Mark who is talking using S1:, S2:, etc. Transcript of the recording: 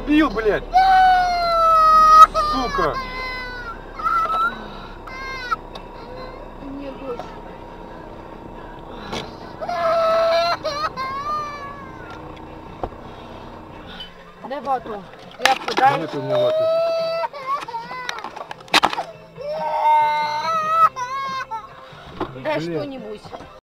S1: убил, блядь! Сука!
S2: Нет, Гош. Дай вату. Тряпку дай.
S1: Нет у меня ваты.
S2: Дай
S1: Блин.
S2: что-нибудь.